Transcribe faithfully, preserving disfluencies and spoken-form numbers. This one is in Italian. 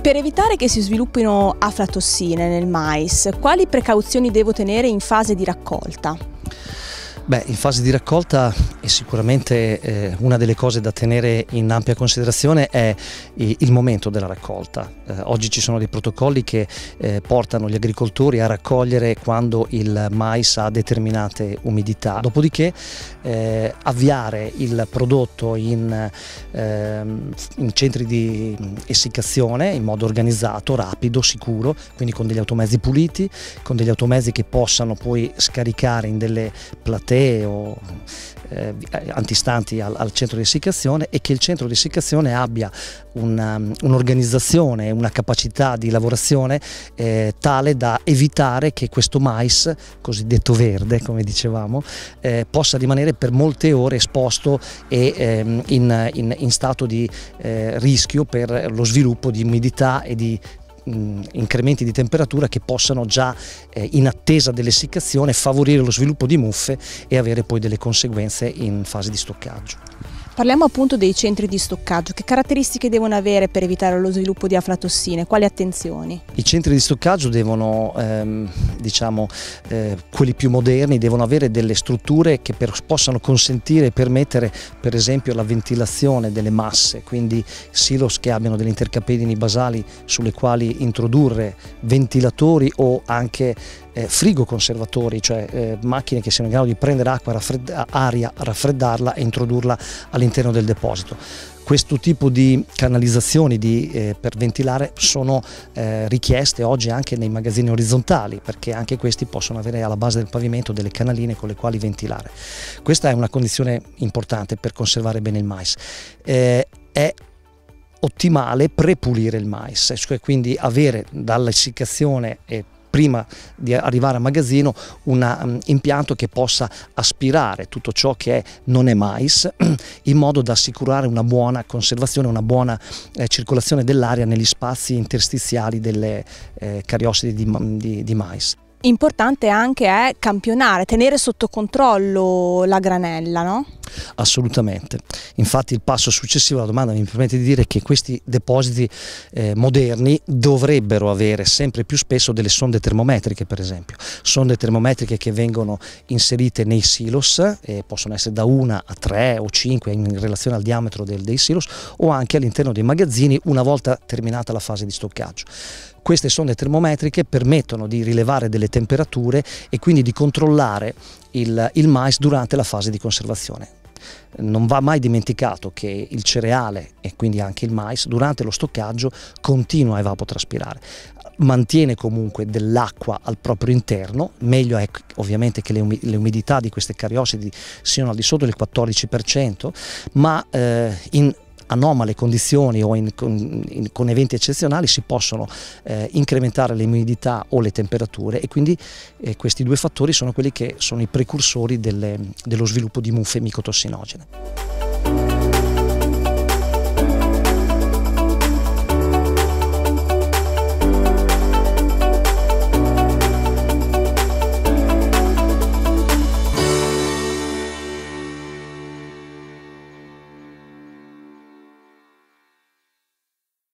Per evitare che si sviluppino aflatossine nel mais, quali precauzioni devo tenere in fase di raccolta? Beh, in fase di raccolta è sicuramente eh, una delle cose da tenere in ampia considerazione è il momento della raccolta. Eh, oggi ci sono dei protocolli che eh, portano gli agricoltori a raccogliere quando il mais ha determinate umidità, dopodiché eh, avviare il prodotto in, eh, in centri di essiccazione in modo organizzato, rapido, sicuro, quindi con degli automezzi puliti, con degli automezzi che possano poi scaricare in delle platee o eh, antistanti al, al centro di essiccazione, e che il centro di essiccazione abbia un'organizzazione, un una capacità di lavorazione eh, tale da evitare che questo mais cosiddetto verde, come dicevamo, eh, possa rimanere per molte ore esposto e ehm, in, in, in stato di eh, rischio per lo sviluppo di umidità e di incrementi di temperatura che possano già eh, in attesa dell'essiccazione favorire lo sviluppo di muffe e avere poi delle conseguenze in fase di stoccaggio. Parliamo appunto dei centri di stoccaggio. Che caratteristiche devono avere per evitare lo sviluppo di aflatossine? Quali attenzioni? I centri di stoccaggio devono, ehm, diciamo, eh, quelli più moderni, devono avere delle strutture che per, possano consentire e permettere per esempio la ventilazione delle masse, quindi silos che abbiano delle intercapedini basali sulle quali introdurre ventilatori o anche eh, frigoconservatori, cioè eh, macchine che siano in grado di prendere acqua, raffredda, aria, raffreddarla e introdurla all'interno del deposito. Questo tipo di canalizzazioni di, eh, per ventilare sono eh, richieste oggi anche nei magazzini orizzontali, perché anche questi possono avere alla base del pavimento delle canaline con le quali ventilare. Questa è una condizione importante per conservare bene il mais. Eh, è ottimale prepulire il mais, cioè quindi avere dall'essiccazione e prima di arrivare al magazzino un um, impianto che possa aspirare tutto ciò che è, non è mais, in modo da assicurare una buona conservazione, una buona eh, circolazione dell'aria negli spazi interstiziali delle eh, cariosidi di, di, di mais. Importante anche è campionare, tenere sotto controllo la granella, no? Assolutamente. Infatti il passo successivo alla domanda mi permette di dire che questi depositi eh, moderni dovrebbero avere sempre più spesso delle sonde termometriche, per esempio. Sonde termometriche che vengono inserite nei silos, eh, possono essere da una a tre o cinque in relazione al diametro del, dei silos, o anche all'interno dei magazzini una volta terminata la fase di stoccaggio. Queste sonde termometriche permettono di rilevare delle temperature e quindi di controllare il, il mais durante la fase di conservazione. Non va mai dimenticato che il cereale e quindi anche il mais durante lo stoccaggio continua a evapotraspirare, mantiene comunque dell'acqua al proprio interno, meglio è ovviamente che le, um le umidità di queste cariosidi siano al di sotto del quattordici per cento, ma eh, in anomale condizioni o in, con, in, con eventi eccezionali si possono eh, incrementare le umidità o le temperature, e quindi eh, questi due fattori sono quelli che sono i precursori delle, dello sviluppo di muffe micotossinogene.